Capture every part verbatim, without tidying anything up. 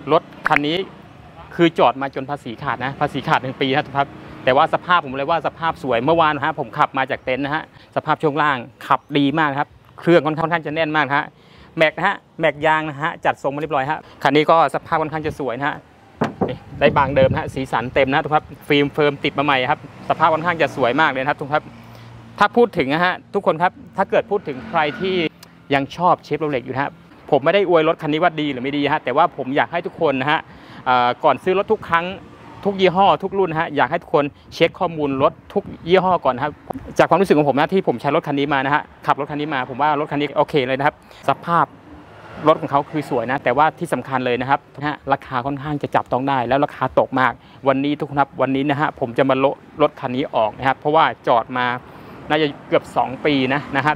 รถคันนี้คือจอดมาจนภาษีขาดนะภาษีขาดหนึ่งปีนะครับแต่ว่าสภาพผมเลยว่าสภาพสวยเมื่อวานนะฮะผมขับมาจากเต็นท์นะฮะสภาพช่วงล่างขับดีมากครับเครื่องค่อนข้างจะแน่นมากฮะแม็กนะฮะแม็กยางนะฮะจัดทรงมาเรียบร้อยฮะคันนี้ก็สภาพค่อนข้างจะสวยนะฮะได้บางเดิมนะฮะสีสันเต็มนะทุกครับฟิล์มเฟิร์มติดมาใหม่ครับสภาพค่อนข้างจะสวยมากเลยนะครับทุกครับถ้าพูดถึงนะฮะทุกคนครับถ้าเกิดพูดถึงใครที่ยังชอบเชฟโรเล็กอยู่นะฮะผมไม่ได้อวยรถคันนี้ว่าดีหรือไม่ดีฮะแต่ว่าผมอยากให้ทุกคนนะฮะก่อนซื้อรถทุกครั้งทุกยี่ห้อทุกรุ่นฮะอยากให้ทุกคนเช็คข้อมูลรถทุกยี่ห้อก่อนครับจากความรู้สึกของผมนะที่ผมใช้รถคันนี้มานะฮะขับรถคันนี้มาผมว่ารถคันนี้โอเคเลยนะครับสภาพรถของเขาคือสวยนะแต่ว่าที่สำคัญเลยนะครับนะฮะราคาค่อนข้างจะจับต้องได้แล้วราคาตกมากวันนี้ทุกคนครับวันนี้นะฮะผมจะมาโละรถคันนี้ออกนะครับเพราะว่าจอดมาน่าจะเกือบสองปีนะนะครับ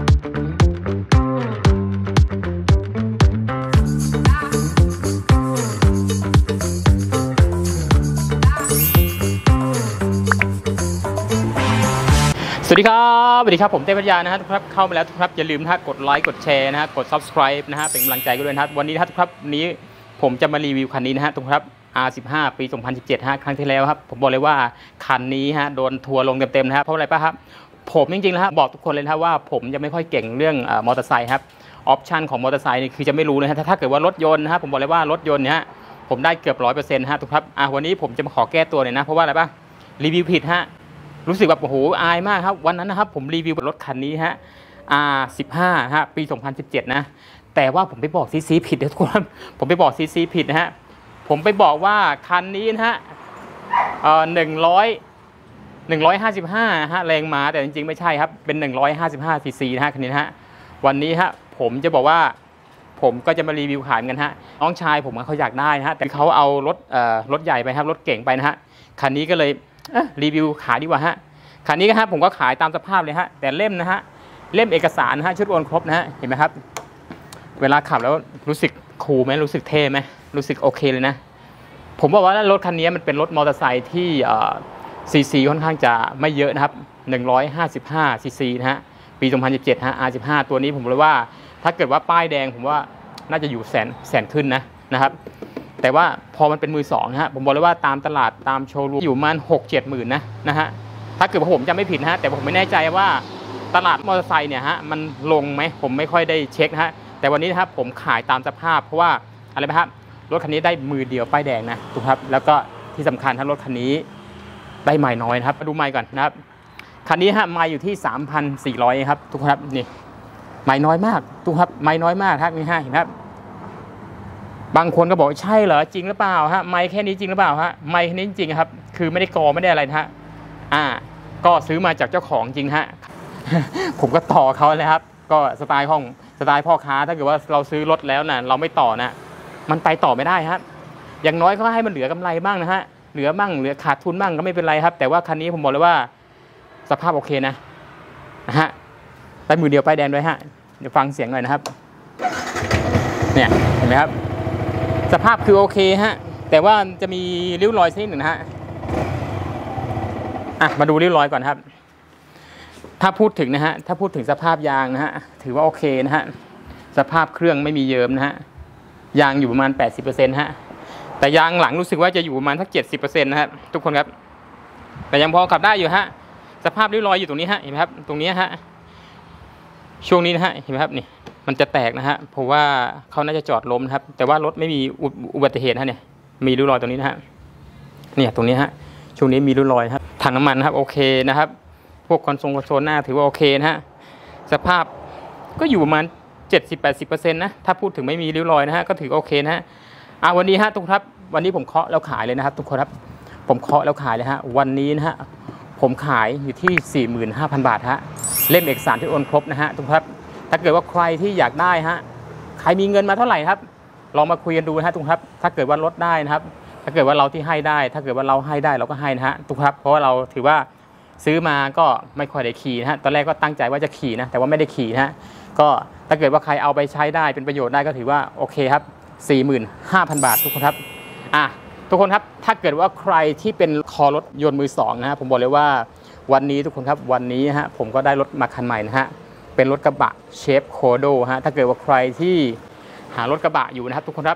สวัสดีครับสวัสดีครับผมเต้ปัญญานะฮะทุกครับเข้ามาแล้วทุกครับอย่าลืมนะกดไลค์กดแชร์นะฮะกด ซับสไครบ์ นะฮะเป็นกำลังใจกันด้วยนะครับวันนี้นะทุกครับนี้ผมจะมารีวิวคันนี้นะฮะทุกครับ อาร์ สิบห้า ปี สองพันสิบเจ็ด ฮะครั้งที่แล้วครับผมบอกเลยว่าคันนี้ฮะโดนทัวร์ลงเต็มๆนะฮะเพราะอะไรป่ะครับผมจริงๆแล้วฮะบอกทุกคนเลยนะว่าผมจะไม่ค่อยเก่งเรื่องมอเตอร์ไซค์ครับออปชั่นของมอเตอร์ไซค์นี่คือจะไม่รู้นะฮะถ้าเกิดว่ารถยนต์นะฮะผมบอกเลยว่ารถยนต์เนี้ยผมได้เกือบร้อยเปอร์เซ็นต์ฮะทุกครับอ่ะวันนี้ผมจะมาขอแก้ตัวหน่อยนะเพราะว่าอะไรป่ะรีวิวผิดฮะรู้สึกแบบโอ้โหอายมากครับวันนั้นนะครับผมรีวิวรถคันนี้ฮะ อาร์ สิบห้า ฮะปี สองพันสิบเจ็ด นะแต่ว่าผมไปบอกซีซีผิดนะทุกคนผมไปบอกซีซีผิดนะฮะผมไปบอกว่าคันนี้นะฮะเอ่อหนึ่งร้อยหนึ่งร้อยห้าสิบห้าฮะแรงม้าแต่จริงๆไม่ใช่ครับเป็นหนึ่งร้อยห้าสิบห้าซีซีนะฮะคันนี้นะฮะวันนี้ฮะผมจะบอกว่าผมก็จะมารีวิวขายกันฮะน้องชายผมเขาอยากได้นะฮะแต่เขาเอารถเอ่อรถใหญ่ไปครับรถเก่งไปนะฮะคันนี้ก็เลยรีวิวขายดีกว่าฮะคันนี้ครับผมก็ขายตามสภาพเลยฮะแต่เล่มนะฮะเล่มเอกสารนะฮะชุดโอนครบนะฮะเห็นไหมครับเวลาขับแล้วรู้สึกคูลไหมรู้สึกเท่ไหมรู้สึกโอเคเลยนะผมบอกว่ารถคันนี้มันเป็นรถมอเตอร์ไซค์ที่ซีซีค่อนข้างจะไม่เยอะนะครับหนึ่งร้อยห้าสิบห้าซีซีนะฮะปี สองพันสิบเจ็ด ฮะ อาร์ สิบห้า ตัวนี้ผมบอกเลยว่าถ้าเกิดว่าป้ายแดงผมว่าน่าจะอยู่แสนแสนขึ้นนะนะครับแต่ว่าพอมันเป็นมือสองนะฮะผมบอกเลยว่าตามตลาดตามโชว์รูมอยู่ประมาณหกเจ็ดหมื่นนะนะฮะถ้าเกิดผมจะไม่ผิดนะฮะแต่ผมไม่แน่ใจว่าตลาดมอเตอร์ไซค์เนี่ยฮะมันลงไหมผมไม่ค่อยได้เช็คนะฮะแต่วันนี้นะครับผมขายตามสภาพเพราะว่าอะไรไหมครับรถคันนี้ได้มือเดียวป้ายแดงนะถูกครับแล้วก็ที่สำคัญถ้ารถคันนี้ได้ไมล์น้อยนะครับมาดูไมล์ก่อนนะครับคันนี้ฮะไมล์อยู่ที่ สามพันสี่ร้อย ครับทุกครับนี่ไมล์น้อยมากทุกครับไมล์น้อยมากครับนี่ฮะเห็นครับบางคนก็บอกใช่เหรอจริงหรือเปล่าฮะไมล์แค่นี้จริงหรือเปล่าฮะไมล์แค่นี้จริงครับคือไม่ได้กอไม่ได้อะไรนะฮะอ่าก็ซื้อมาจากเจ้าของจริงฮะ ผมก็ต่อเขาเลยครับก็สไตล์ของสไตล์พ่อค้าถ้าเกิดว่าเราซื้อรถแล้วนะเราไม่ต่อนะมันไปต่อไม่ได้ครับอย่างน้อยก็ให้มันเหลือกำไรบ้างนะฮะเหลือบ้างเหลือขาดทุนบ้างก็ไม่เป็นไรครับแต่ว่าคันนี้ผมบอกเลยว่าสภาพโอเคนะนะฮะได้มือเดียวป้ายแดงด้วยฮะเดี๋ยวฟังเสียงหน่อยนะครับเนี่ยเห็นไหมครับสภาพคือโอเคฮะแต่ว่าจะมีริ้วรอยนิดหนึ่งนะฮะอ่ะมาดูริ้วรอยก่อนครับถ้าพูดถึงนะฮะถ้าพูดถึงสภาพยางนะฮะถือว่าโอเคนะฮะสภาพเครื่องไม่มีเยิ้มนะฮะยางอยู่ประมาณ แปดสิบเปอร์เซ็นต์ ฮะแต่ยางหลังรู้สึกว่าจะอยู่ประมาณสัก เจ็ดสิบเปอร์เซ็นต์ นะฮะทุกคนครับแต่ยังพอขับได้อยู่ฮะสภาพริ้วรอยอยู่ตรงนี้ฮะเห็นไหมครับตรงนี้ฮะช่วงนี้นะฮะเห็นไหมครับนี่มันจะแตกนะฮะเพราะว่าเขาน่าจะจอดล้มนะครับแต่ว่ารถไม่มีอุบัติเหตุฮะเนี่ยมีริ้วรอยตรงนี้นะฮะเนี่ยตรงนี้ฮะช่วงนี้มีริ้วรอยครับถังน้ำมันนะครับโอเคนะครับพวกคอนโซลคอนโซลหน้าถือว่าโอเคนะฮะสภาพก็อยู่ประมาณ เจ็ดสิบถึงแปดสิบเปอร์เซ็นต์ นะถ้าพูดถึงไม่มีริ้วรอยนะฮะก็ถือโอเคนะฮะอ่ะวันนี้ฮะทุกครับวันนี้ผมเคาะแล้วขายเลยนะครับทุกคนครับผมเคาะแล้วขายเลยฮะวันนี้นะฮะผมขายอยู่ที่ สี่หมื่นห้าพัน บาทฮะเล่มเอกสารที่โอนครบนะฮะทุกครับถ้าเกิดว่าใครที่อยากได้ฮะใครมีเงินมาเท่าไหร่ครับลองมาคุยกันดูนะฮะทุกครับถ้าเกิดว่าลดได้นะครับถ้าเกิดว่าเราที่ให้ได้ถ้าเกิดว่าเราให้ได้เราก็ให้นะฮะทุกครับเพราะว่าเราถือว่าซื้อมาก็ไม่ค่อยได้ขี่นะฮะตอนแรกก็ตั้งใจว่าจะขี่นะแต่ว่าไม่ได้ขี่นะฮะก็ถ้าเกิดว่าใครเอาไปใช้ได้เป็นประโยชน์ได้ก็ถือว่าโอเคครับ สี่หมื่นห้าพัน บาททุกคนครับอ่ะทุกคนครับถ้าเกิดว่าใครที่เป็นคอรถยนต์มือสองนะฮะผมบอกเลยว่าวันนี้ทุกคนครับวันนี้ฮะผมก็ได้รถมาคันใหม่นะฮะเป็นรถกระบะเชฟโคโดฮะถ้าเกิดว่าใครที่หารถกระบะอยู่นะครับทุกคนครับคั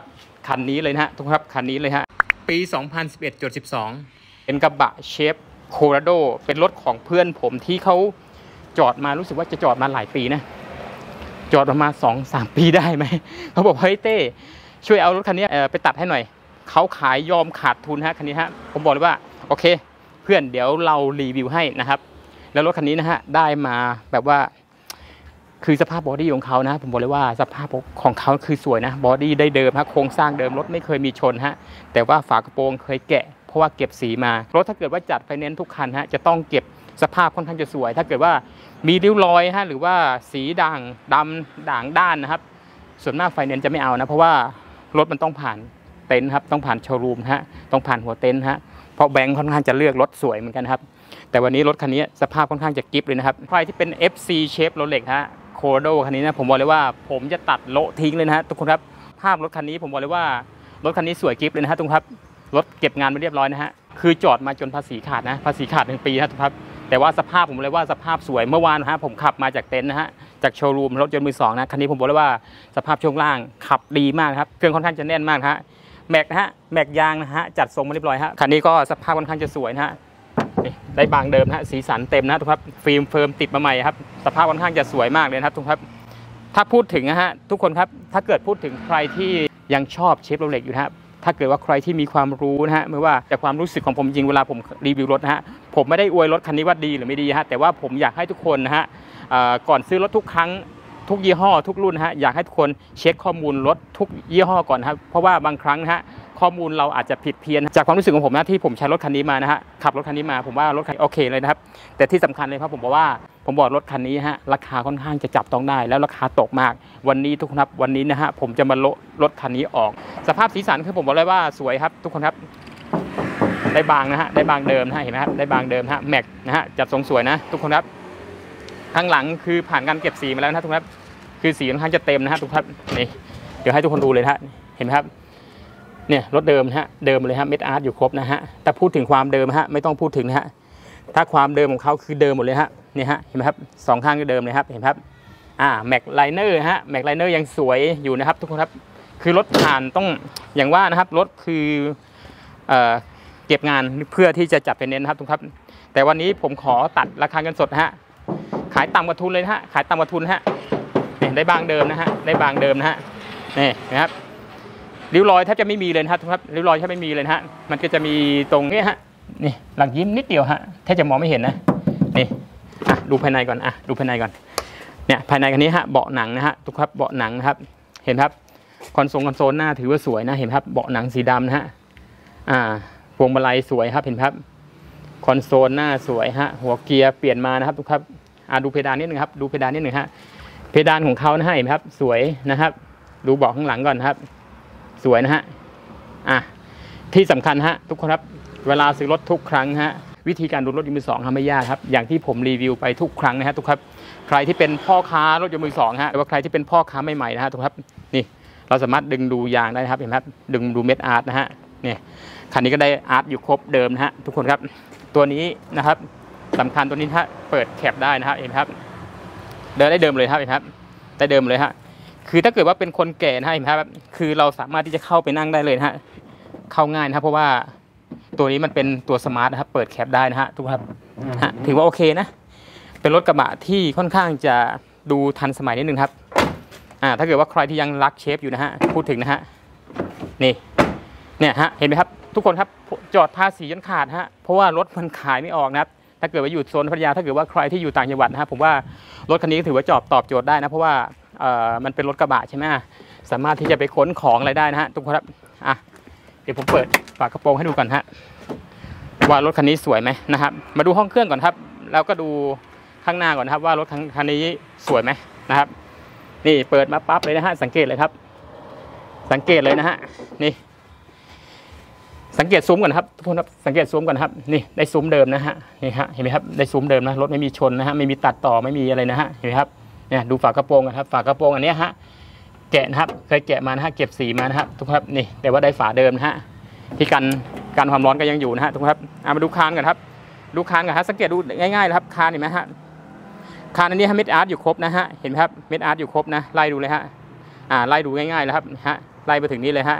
คันนี้เลยนะฮะทุกครับคันนี้เลยฮะปี สองพันสิบเอ็ดจุดสิบสอง เป็นกระบะเชฟโคโลราโดเป็นรถของเพื่อนผมที่เขาจอดมารู้สึกว่าจะจอดมาหลายปีนะจอดประมาณสองสามปีได้ไหมเขาบอกเฮ้ยเต้ช่วยเอารถคันนี้ไปตัดให้หน่อยเขาขายยอมขาดทุนฮะคันนี้ฮะผมบอกเลยว่าโอเคเพื่อนเดี๋ยวเรารีวิวให้นะครับแล้วรถคันนี้นะฮะได้มาแบบว่าคือสภาพบอดี้ของเขานะผมบอกเลยว่าสภาพของเขาคือสวยนะบอดี้ได้เดิมฮะโครงสร้างเดิมรถไม่เคยมีชนฮะแต่ว่าฝากระโปรงเคยแกะเพราะว่าเก็บสีมารถถ้าเกิดว่าจัดไฟแนนซ์ทุกคันฮะจะต้องเก็บสภาพค่อนข้างจะสวยถ้าเกิดว่ามีริ้วรอยฮะหรือว่าสีด่างดำด่างด้านนะครับส่วนมากไฟแนนซ์จะไม่เอานะเพราะว่ารถมันต้องผ่านเต็นท์ครับต้องผ่านโชว์รูมฮะต้องผ่านหัวเต็นท์ฮะเพราะแบงค์ค่อนข้างจะเลือกรถสวยเหมือนกันครับแต่วันนี้รถคันนี้สภาพค่อนข้างจะกิ๊บเลยนะครับใครที่เป็น เอฟ ซี เชฟโรเล็กฮะโคโลราโดคันนี้นะผมบอกเลยว่าผมจะตัดโละทิ้งเลยนะฮะทุกคนครับภาพรถคันนี้ผมบอกเลยว่ารถคันนี้สวยกิ๊บเลยนะฮะทุกคนครับรถเก็บงานมาเรียบร้อยนะฮะคือจอดมาจนภาษีขาดนะภาษีขาดหนึ่งปีนะทุกคนครับแต่ว่าสภาพผมเลยว่าสภาพสวยเมื่อวานนะฮะผมขับมาจากเต็นท์นะฮะจากโชว์รูมรถยนต์มือสองนะคันนี้ผมบอกเลยว่าสภาพช่วงล่างขับดีมากครับเครื่องค่อนข้างจะแน่นมากฮะแม็กนะฮะแม็กยางนะฮะจัดทรงมาเรียบร้อยฮะคันนี้ก็สภาพค่อนข้างจะสวยนะฮะได้บางเดิมนะฮะสีสันเต็มนะทุกครับฟิล์มเฟิร์มติดมาใหม่ครับสภาพค่อนข้างจะสวยมากเลยนะครับทุกครับถ้าพูดถึงนะฮะทุกคนครับถ้าเกิดพูดถึงใครที่ยังชอบเชฟโรเล็กอยู่นะครับถ้าเกิดว่าใครที่มีความรู้นะฮะไม่ว่าจากความรู้สึกของผมจริงเวลาผมรีวิวรถนะฮะผมไม่ได้อวยรถคันนี้ว่าดีหรือไม่ดีฮะแต่ว่าผมอยากให้ทุกคนนะฮะก่อนซื้อรถทุกครั้งทุกยี่ห้อทุกรุ่นนะฮะอยากให้ทุกคนเช็คข้อมูลรถทุกยี่ห้อก่อนครับเพราะว่าบางครั้งนะฮะข้อมูลเราอาจจะผิดเพี้ยนจากความรู้สึกของผมนะที่ผมใช้รถคันนี้มานะฮะขับรถคันนี้มาผมว่ารถคันโอเคเลยนะครับแต่ที่สำคัญเลยครับผมบอกว่าผมบอกรถคันนี้ฮะราคาค่อนข้างจะจับต้องได้แล้วราคาตกมากวันนี้ทุกคนครับวันนี้นะฮะผมจะมาโละรถคันนี้ออกสภาพสีสันคือผมบอกเลยว่าสวยครับทุกคนครับได้บางนะฮะได้บางเดิมนะฮะเห็นไหมครับได้บางเดิมฮะแม็กนะฮะจัดทรงสวยนะทุกคนครับข้างหลังคือผ่านการเก็บสีมาแล้วนะทุกคนครับคือสีค่อนข้างจะเต็มนะฮะทุกท่านนี่เดี๋ยวให้ทุกคนดูเลยนะฮะเห็นไหมครับเนี่ยรถเดิมนะฮะเดิมเลยฮะเม็ดอาร์ตอยู่ครบนะฮะแต่พูดถึงความเดิมฮะไม่ต้องพูดถึงนะฮะถ้าความเดิมของเขาคือเดิมหมดเลยฮะนี่ฮะเห็นไหมครับสองข้างก็เดิมเลยครับเห็นไหมครับอ่าแม็กไลเนอร์ฮะแม็กไลเนอร์ยังสวยอยู่นะครับทุกคนครับคือรถผ่านต้องอย่างว่านะครับรถคือเอ่อเก็บงานเพื่อที่จะจัดเป็นเน้นนะครับทุกครับแต่วันนี้ผมขอตัดราคาเงินสดฮะขายต่ำกว่าทุนเลยนะฮะขายต่ำกว่าทุนฮะได้บางเดิมนะฮะได้บางเดิมนะฮะนี่นะครับริ้วรอยแทบจะไม่มีเลยนะครับริ้วรอยแทบไม่มีเลยนะฮะมันก็จะมีตรงนี้ฮะนี่หลังยิ้มนิดเดียวฮะแทบจะมองไม่เห็นนะนี่อ่ะดูภายในก่อนอ่ะดูภายในก่อนเนี่ยภายในคันนี้ฮะเบาะหนังนะฮะทุกครับเบาะหนังนะครับเห็นครับคอนโซลคอนโซลหน้าถือว่าสวยนะเห็นครับเบาะหนังสีดำนะฮะอ่าพวงมาลัยสวยครับเห็นครับคอนโซลหน้าสวยฮะหัวเกียร์เปลี่ยนมานะครับทุกครับอ่าดูเพดานนิดนึงครับดูเพดานนิดนึงฮะเพดานของเขานะฮะเห็นไหมครับสวยนะครับดูเบาะข้างหลังก่อนนะครับสวยนะฮะอ่ะที่สำคัญฮะทุกคนครับเวลาซื้อรถทุกครั้งฮะวิธีการดูรถยนต์มือสองทำไม่ยากครับอย่างที่ผมรีวิวไปทุกครั้งนะฮะทุกครับใครที่เป็นพ่อค้ารถยนต์มือสองฮะหรือว่าใครที่เป็นพ่อค้าใหม่ๆนะฮะทุกครับนี่เราสามารถดึงดูยางได้ครับเห็นไหมครับดึงดูเม็ดอาร์ตนะฮะนี่คันนี้ก็ได้อาร์ตอยู่ครบเดิมนะฮะทุกคนครับตัวนี้นะครับสำคัญตัวนี้ถ้าเปิดแคปได้นะครับเห็นไหมครับเดินได้เดิมเลยครับเห็นครับได้เดิมเลยฮะคือถ้าเกิดว่าเป็นคนแก่นะเห็นครับคือเราสามารถที่จะเข้าไปนั่งได้เลยนะฮะเข้าง่ายนะครับเพราะว่าตัวนี้มันเป็นตัวสมาร์ทนะครับเปิดแคปได้นะฮะทุกครับถือว่าโอเคนะเป็นรถกระบะที่ค่อนข้างจะดูทันสมัยนิดนึงครับอ่าถ้าเกิดว่าใครที่ยังรักเชฟอยู่นะฮะพูดถึงนะฮะนี่เนี่ยฮะเห็นไหมครับทุกคนครับจอดภาษีจนขาดฮะเพราะว่ารถมันขายไม่ออกนะครับถ้าเกิดว่าอยู่โซนพัทยาถ้าเกิดว่าใครที่อยู่ต่างจังหวัดนะครับผมว่ารถคันนี้ถือว่าจอบตอบโจทย์ได้นะเพราะว่าเอ่อมันเป็นรถกระบะใช่ไหมสามารถที่จะไปขนของอะไรได้นะฮะทุกคนครับอ่ะเดี๋ยวผมเปิดฝากระโปรงให้ดูก่อนฮะว่ารถคันนี้สวยไหมนะครับมาดูห้องเครื่องก่อนครับแล้วก็ดูข้างหน้าก่อนนะครับว่ารถคันนี้สวยไหมนะครับนี่เปิดมาปั๊บเลยนะฮะสังเกตเลยครับสังเกตเลยนะฮะนี่สังเกตซุ้มก่อนครับทุกคนครับสังเกตซุ้มก่อนครับนี่ได้ซุ้มเดิมนะฮะนี่ฮะเห็นไหมครับได้ซุ้มเดิมนะรถไม่มีชนนะฮะไม่มีตัดต่อไม่มีอะไรนะฮะเห็นไหมครับเนี่ยดูฝากระโปรงกันครับฝากระโปรงอันนี้ฮะแกะนะครับเคยแกะมานะฮะเก็บสีมานะครับทุกคนครับนี่แต่ว่าได้ฝาเดิมนะฮะที่กันการความร้อนก็ยังอยู่นะฮะทุกคนครับเอามาดูคานกันครับดูคานกันฮะสังเกตดูง่ายๆเลยครับคานเห็นไหมฮะคานอันนี้เม็ดอาร์ตอยู่ครบนะฮะเห็นไหมครับเม็ดอาร์ตอยู่ครบนะไล่ดูเลยฮะอ่าไล่ดูง่ายๆเลยครับฮะไล่ไปถึงนี้เลยฮะ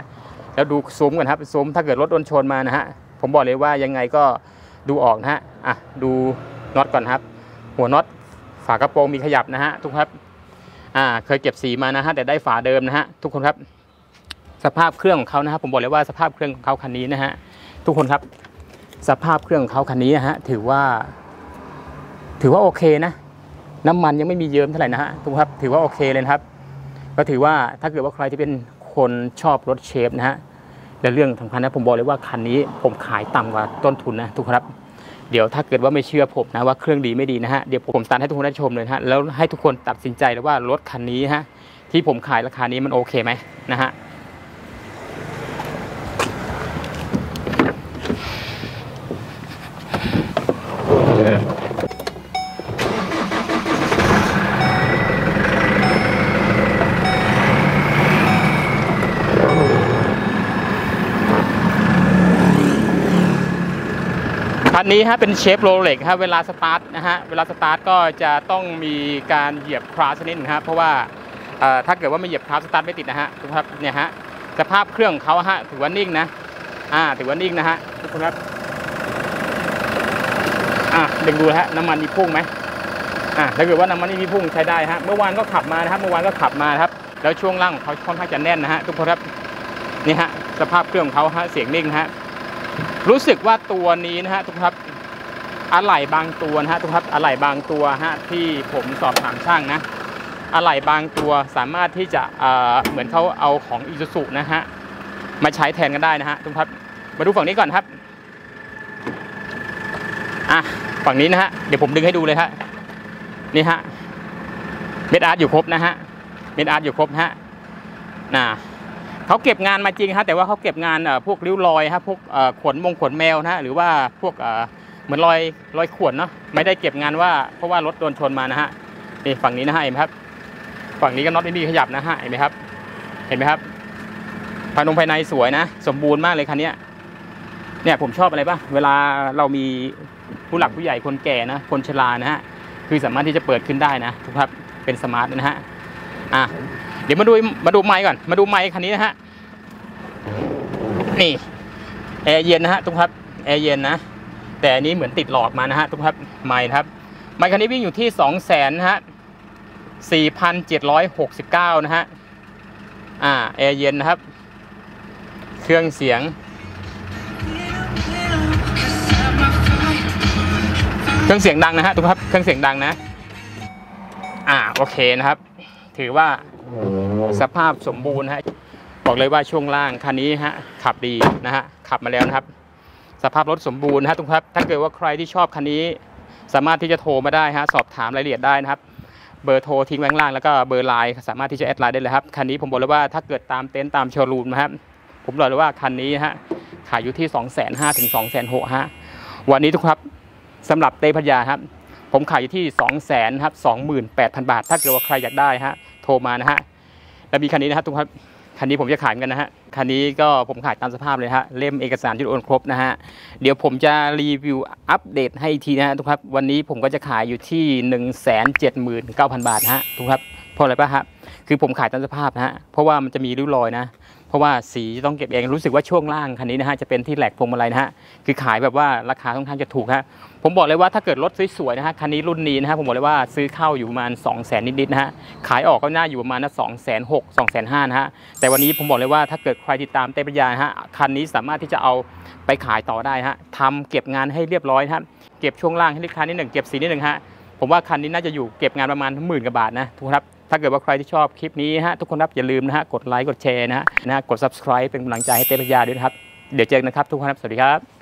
แล้วดูซูมกันครับซูมถ้าเกิดรถโดนชนมานะฮะผมบอกเลยว่ายังไงก็ดูออกนะฮะอ่ะดูน็อตก่อนครับหัวน็อตฝากระโปรงมีขยับนะฮะทุกครับอ่าเคยเก็บสีมานะฮะแต่ได้ฝาเดิมนะฮะทุกคนครับสภาพเครื่องของเขานะครับผมบอกเลยว่าสภาพเครื่องของเขาคันนี้นะฮะทุกคนครับสภาพเครื่องของเขาคันนี้นะฮะถือว่าถือว่าโอเคนะน้ำมันยังไม่มีเยิ้มเท่าไหร่นะฮะทุกครับถือว่าโอเคเลยครับก็ถือว่าถ้าเกิดว่าใครที่เป็นคนชอบรถเชฟนะฮะและเรื่องสำคัญนะผมบอกเลยว่าคันนี้ผมขายต่ำกว่าต้นทุนนะทุกครับเดี๋ยวถ้าเกิดว่าไม่เชื่อผมนะว่าเครื่องดีไม่ดีนะฮะเดี๋ยวผมตัดให้ทุกคนได้ชมเลยฮะแล้วให้ทุกคนตัดสินใจเลยว่ารถคันนี้ฮะที่ผมขายราคานี้มันโอเคไหมนะฮะคันนี้ฮะเป็นเชฟโรเล็กฮะเวลาสตาร์ทนะฮะเวลาสตาร์ทก็จะต้องมีการเหยียบคลาสนิดนึงครับเพราะว่าถ้าเกิดว่าไม่เหยียบคลาสสตาร์ทไม่ติดนะฮะทุกครับเนี่ยฮะสภาพเครื่องของเขาฮะถือว่านิ่งนะอ่าถือว่านิ่งนะฮะทุกคนครับอ่าเด็กดูฮะน้ำมันมีพุ่งไหมอ่าถ้าเกิดว่าน้ำมันไม่มีพุ่งใช้ได้ฮะเมื่อวานก็ขับมานะครับเมื่อวานก็ขับมาครับแล้วช่วงล่างของเขาค่อนข้างจะแน่นนะฮะทุกคนครับนี่ฮะสภาพเครื่องของเขาฮะเสียงนิ่งฮะรู้สึกว่าตัวนี้นะฮะทุกครับอะไหล่บางตัวนะฮะทุกครับอะไหล่บางตัวฮะที่ผมสอบถามช่างนะอะไหล่บางตัวสามารถที่จะเอ่อเหมือนเขาเอาของอิซูซุนะฮะมาใช้แทนกันได้นะฮะทุกครับมาดูฝั่งนี้ก่อนครับอ่ะฝั่งนี้นะฮะเดี๋ยวผมดึงให้ดูเลยฮะนี่ฮะเม็ดอาร์ตอยู่ครบนะฮะเม็ดอาร์ตอยู่ครบฮะน่ะเขาเก็บงานมาจริงฮะแต่ว่าเขาเก็บงานพวกริ้วรอยฮะพวกขนมงขนแมวนะหรือว่าพวกเหมือนรอยรอยข่วนเนาะไม่ได้เก็บงานว่าเพราะว่ารถโดนชนมานะฮะนี่ฝั่งนี้นะฮะเห็นไหมครับฝั่งนี้ก็น็อตไม่มีขยับนะฮะเห็นไหมครับเห็นไหมครับภายในภายในสวยนะสมบูรณ์มากเลยคันนี้เนี่ยผมชอบอะไรป่ะเวลาเรามีผู้หลักผู้ใหญ่คนแก่นะคนชรานะฮะคือสามารถที่จะเปิดขึ้นได้นะทุกครับเป็นสมาร์ทนะฮะอ่ะเดี๋ยวมาดูมาดูไมค์ก่อนมาดูไมค์คันนี้นะฮะนี่แอร์เย็นนะฮะทุกครับแอร์เย็นนะแต่อันนี้เหมือนติดหลอดมานะฮะทุกครับไมค์ครับไมค์คันนี้วิ่งอยู่ที่สองแสนนะฮะสี่พันเจ็ดร้อยหกสิบเก้านะฮะอ่าแอร์เย็นนะครับเครื่องเสียงเครื่องเสียงดังนะฮะทุกครับเครื่องเสียงดังนะอ่าโอเคนะครับถือว่าสภาพสมบูรณ์ฮะบอกเลยว่าช่วงล่างคันนี้ฮะขับดีนะฮะขับมาแล้วนะครับสภาพรถสมบูรณ์นะฮะทุกครับถ้าเกิดว่าใครที่ชอบคันนี้สามารถที่จะโทรมาได้ฮะสอบถามรายละเอียดได้นะครับเบอร์โทรทิ้งไว้ข้างล่างแล้วก็เบอร์ไลน์สามารถที่จะแอดไลน์ได้เลยครับคันนี้ผมบอกเลยว่าถ้าเกิดตามเต็นท์ตามโชว์รูมนะครับผมบอกเลยว่าคันนี้ฮะขายอยู่ที่ สองแสนห้าถึง สองแสนหก ฮะวันนี้ทุกครับสำหรับเต้พัทยาครับผมขายอยู่ที่ สองแสนครับ สองหมื่นแปดพัน บาทถ้าเกิดว่าใครอยากได้ฮะโทรมานะฮะแล้วมีคันนี้นะครับทุกครับคันนี้ผมจะขายกันนะฮะคันนี้ก็ผมขายตามสภาพเลยฮะเล่มเอกสารที่โอนครบนะฮะเดี๋ยวผมจะรีวิวอัปเดตให้ทีนะฮะทุกครับวันนี้ผมก็จะขายอยู่ที่ หนึ่งแสนเจ็ดหมื่นเก้าพัน บาทฮะทุกครับเพราะอะไรป่ะฮะคือผมขายตามสภาพนะฮะเพราะว่ามันจะมีริ้วรอยนะเพราะว่าสีต้องเก็บเองรู้สึกว่าช่วงล่างคันนี้นะฮะจะเป็นที่แหลกพวงมาลัยนะฮะคือขายแบบว่าราคาค่อนข้างจะถูกฮะผมบอกเลยว่าถ้าเกิดรถสวยๆนะฮะคันนี้รุ่นนี้นะฮะผมบอกเลยว่าซื้อเข้าอยู่ประมาณ สองแสน นิดๆนะฮะขายออกก็น่าอยู่ประมาณนะสองแสนหก สองแสนห้านะฮะแต่วันนี้ผมบอกเลยว่าถ้าเกิดใครติดตามเต้ปัญญาฮะคันนี้สามารถที่จะเอาไปขายต่อได้ฮะทำเก็บงานให้เรียบร้อยฮะเก็บช่วงล่างให้ลูกค้านิดหนึ่งเก็บสีนิดหนึ่งฮะผมว่าคันนี้น่าจะอยู่เก็บงานประมาณหมื่นกว่าบาทนะทุกครับถ้าเกิดว่าใครที่ชอบคลิปนี้ฮะทุกคนครับอย่าลืมนะฮะกดไลค์กดแชร์นะฮะนะกด ซับสไครบ์ เป็นกำลังใจให้เต้ปัญญาด้วยนะครับเดี๋ยวเจอกันนะครับทุกคนครับสวัสดีครับ